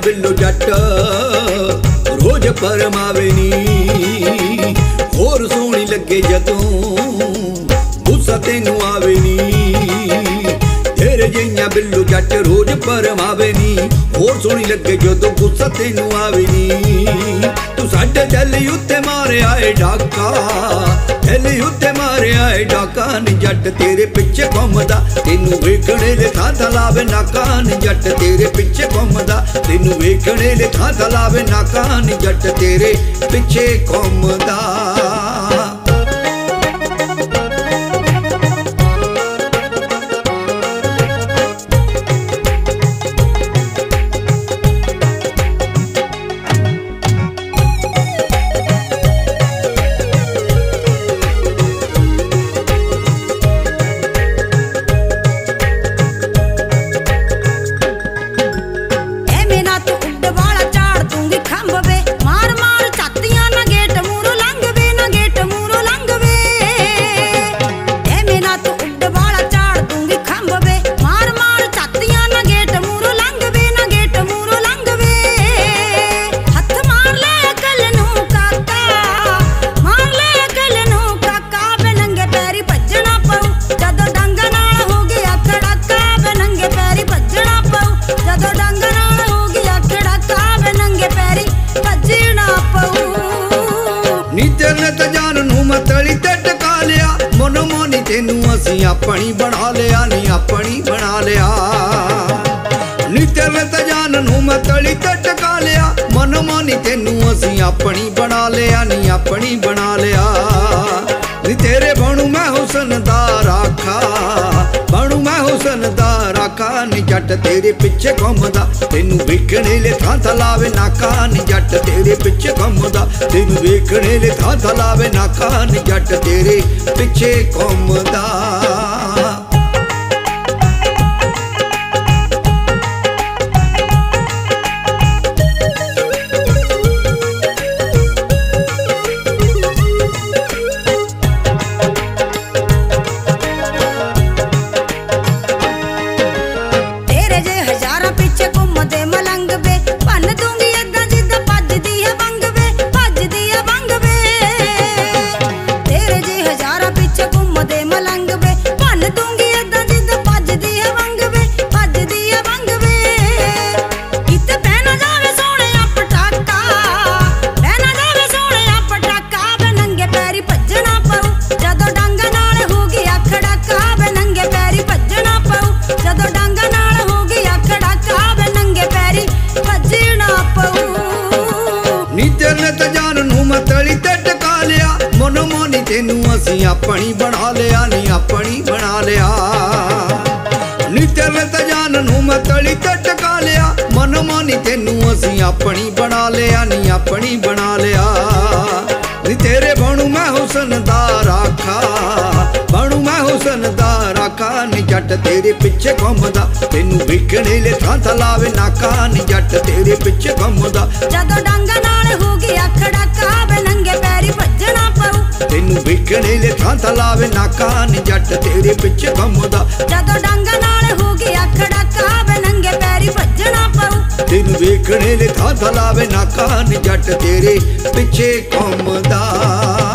बिल्लो जट रोज परमावे नी, होर सोहनी लगे जदों गुस्सा तेनू आवे नी। तेरे जिहियां बिल्लो जट रोज परमावे नी, होर सोहनी लगे जदों गुस्सा तेनू आवे नी। तू साडे दिल उत्ते मारे आए डाका, दिल उत्ते मारे आए डाका नी जट तेरे पिछे घुमदा, तेनू वेखणे ले थां थां लावे नाका नी जट तेरे पिछे घुमदा, तेनू वेखणे ले थां थां लावे नाका नी जट तेरे पिछे घुमदा। तेनू असीं अपनी बना लिया नी अपनी बना लिया, नी तेरे ते जान नू मैं तली ते टका लिया, मन मानी तेनू असीं अपनी बना लिया नी अपनी बना लिया। नी तेरे बनू मैं हुसन दा राखा, बनू मैं हुसन दा राखा नी जट तेरे पिछे घुमदा, तेनू वेखणे ले थां थां लावे नाका नी जट तेरे पिछे घुमदा, तेनू वेखणे ले थां थां लावे नाका नी जट तेरे पिछे घुमदा। तेनू असीं अपनी बना लिया नी अपनी बना लिया, नी तेरे ते जान नू मैं तली ते टका लिया, मन मानी तेनू असीं अपनी बना लिया नी अपनी बना लिया। नी तेरे बनू मैं हुसन दा राखा, बनू मैं हुसन दा राखा नी जट तेरे पिछे घुमदा, तेनू वेखणे ले थां थां लावे नाका नी जट तेरे पिछे घुमदा, जदों डांगा नाल हो गया खड़ाका वे नंगे पैरी भज्जणा पऊ, तेनू वेखणे ले थां थां लावे नाका नी जट तेरे पिछे घुमदा, जदों डांगा नाल हो गया खड़ाका वे नंगे पैरी भज्जणा पऊ, तेनू वेखणे ले थां थां लावे नाका नी जट तेरे पिछे घुमदा।